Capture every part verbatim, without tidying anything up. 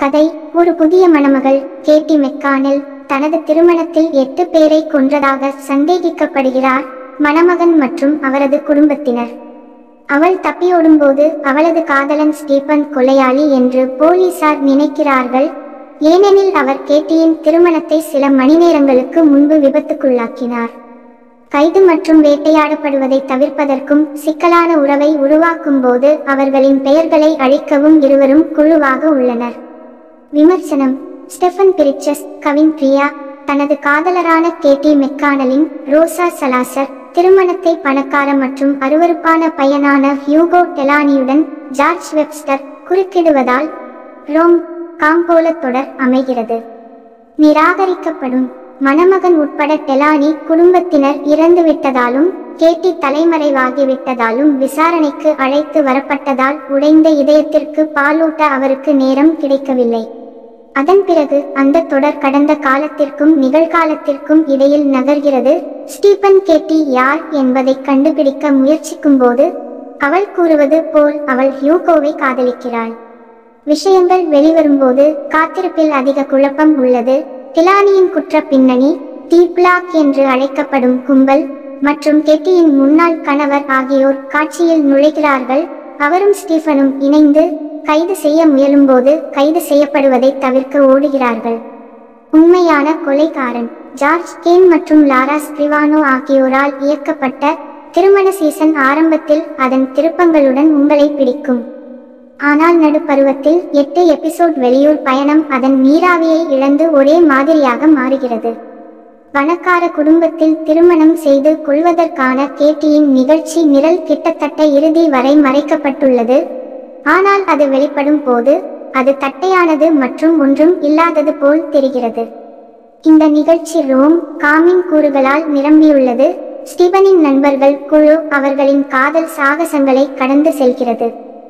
கதை: ஒரு புதிய மணமகள், கேட்டி மெக்கானில், தனது திருமணத்தில் எட்டு பேரை கொன்றதாக சந்தேகிக்கப்படுகிறார். மணமகன் மற்றும் அவரது குடும்பத்தினர். அவள் தப்பியோடும்போது அவளது காதலன் ஸ்டீபன் கொலையாளி என்று போலீசார் நினைக்கிறார்கள், ஏனெனில் அவர் கேட்டியின் திருமணத்தை சில மணிநேரங்களுக்கு முன்பு விபத்துக்குள்ளாக்கினார். கைது மற்றும் வேட்டையாடப்படுவதை தவிர்ப்பதற்கும் சிக்கலான உறவை உருவாக்கும் போது அவர்களின் பெயர்களை அழிக்கவும் இருவரும் குழுவாக உள்ளனர். விமர்சனம்: ஸ்டெஃபன் பிரிச்சஸ், கவின் பிரியா, தனது காதலரான கேட்டி மெக்கானலின் ரோசா சலாசர் திருமணத்தை பணக்கார மற்றும் அருவருப்பான பையனான ஹியூகோ டெலானியுடன் ஜார்ஜ் வெப்ஸ்டர் குறுக்கிடுவதால் ரோம் காம் போல தொடர் அமைகிறது. நிராகரிக்கப்படும்: மணமகன் உட்பட டெலானி குடும்பத்தினர் இறந்துவிட்டதாலும் கேட்டி தலைமறைவாகிவிட்டதாலும் விசாரணைக்கு அழைத்து வரப்பட்டதால் உடைந்த இதயத்திற்கு பாலூட்ட அவருக்கு நேரம் கிடைக்கவில்லை. அதன் பிறகு அந்த தொடர் கடந்த காலத்திற்கும் நிகழ்காலத்திற்கும் இடையில் நகர்கிறது. ஸ்டீபன் கேட்டி யார் என்பதை கண்டுபிடிக்க முயற்சிக்கும்போது அவள் கூறுவது போல் அவள் ஹியூகோவை காதலிக்கிறாள். விஷயங்கள் வெளிவரும்போது காத்திருப்பில் அதிக குழப்பம் உள்ளது. டிலானியின் குற்ற பின்னணி, தி பிளாக் என்று அழைக்கப்படும் கும்பல் மற்றும் கெட்டியின் முன்னாள் கணவர் ஆகியோர் காட்சியில் நுழைகிறார்கள். அவரும் ஸ்டீஃபனும் இணைந்து கைது செய்ய முயலும்போது கைது செய்யப்படுவதை தவிர்க்க ஓடுகிறார்கள். உண்மையான கொலைகாரன்: ஜார்ஜ் கேன் மற்றும் லாரா ஸ்கிரிவானோ ஆகியோரால் இயக்கப்பட்ட திருமண சீசன் ஆரம்பத்தில் அதன் திருப்பங்களுடன் உங்களை பிடிக்கும். ஆனால் நடுப்பருவத்தில் எட்டு எபிசோட் வெளியூர் பயணம் அதன் நீராவியை இழந்து ஒரே மாதிரியாக மாறுகிறது. பணக்கார குடும்பத்தில் திருமணம் செய்து கொள்வதற்கான கேட்டியின் நிகழ்ச்சி நிரல் கிட்டத்தட்ட இறுதி வரை மறைக்கப்பட்டுள்ளது. ஆனால் அது வெளிப்படும் போது அது தட்டையானது மற்றும் ஒன்றும் இல்லாதது போல் தெரிகிறது. இந்த நிகழ்ச்சி ரோம் காமின் கூறுகளால் நிரம்பியுள்ளது. ஸ்டீபனின் நண்பர்கள் குழு அவர்களின் காதல் சாகசங்களை கடந்து செல்கிறது.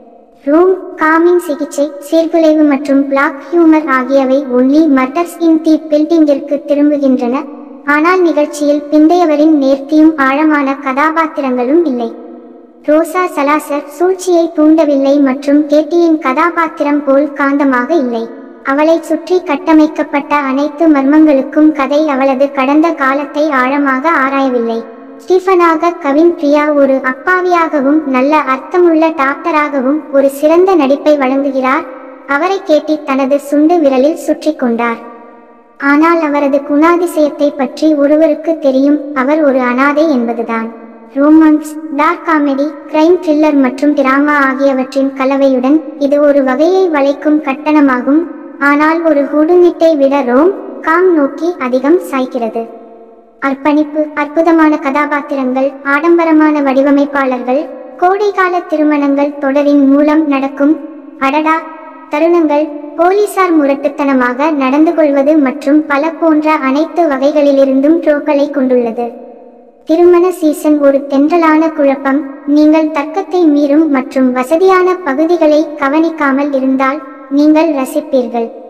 ரோம் காமின் சிகிச்சை, சீர்குலைவு மற்றும் பிளாக் ஹியூமர் ஆகியவை ஒன்லி மர்டர்ஸ் இன் தி பில்டிங்கிற்கு திரும்புகின்றன. ஆனால் நிகழ்ச்சியில் பிந்தையவரின் நேர்த்தியும் ஆழமான கதாபாத்திரங்களும் இல்லை. ரோசா சலாசர் சூழ்ச்சியை தூண்டவில்லை மற்றும் கேட்டியின் கதாபாத்திரம் போல் காந்தமாக இல்லை. அவளை சுற்றி கட்டமைக்கப்பட்ட அனைத்து மர்மங்களுக்கும் கதை அவளது கடந்த காலத்தை ஆழமாக ஆராயவில்லை. ஸ்டீஃபனாக கவின் பிரியா ஒரு அப்பாவியாகவும் நல்ல அர்த்தமுள்ள டாக்டராகவும் ஒரு சிறந்த நடிப்பை வழங்குகிறார். அவரை கேட்டி தனது சுண்டு விரலில் சுற்றி கொண்டார். ஆனால் அவரது குணாதிசயத்தை பற்றி ஒருவருக்கு தெரியும், அவர் ஒரு அனாதை என்பதுதான். Romance, dark comedy, crime thriller மற்றும் டிராமா ஆகியவற்றின் கலவையுடன் இது ஒரு வகையை வளைக்கும் கட்டணமாகும். ஆனால் ஒரு ஹூடுனிட்டை விட ரோம் காம் நோக்கி அதிகம் சாய்க்கிறது. அர்ப்பணிப்பு, அற்புதமான கதாபாத்திரங்கள், ஆடம்பரமான வடிவமைப்பாளர்கள், கோடைகால திருமணங்கள் தொடரின் மூலம் நடக்கும் அடடா தருணங்கள், போலீசார் முரட்டுத்தனமாக நடந்து கொள்வது மற்றும் பல போன்ற அனைத்து வகைகளிலிருந்தும் ட்ரோக்களை கொண்டுள்ளது. திருமண சீசன் ஒரு தென்றலான குழப்பம். நீங்கள் தர்க்கத்தை மீறும் மற்றும் வசதியான பகுதிகளை கவனிக்காமல் இருந்தால் நீங்கள் ரசிப்பீர்கள்.